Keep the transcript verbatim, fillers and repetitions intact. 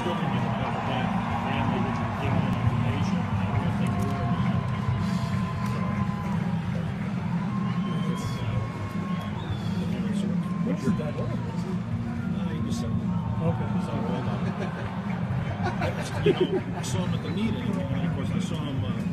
still didn't even know that that family would be giving them information. I don't know if they knew it or not. So, What's your dad? What was he? uh, he was seventy. Okay. So, well, uh, I, you know, I saw him at the meeting, and of course I saw him uh,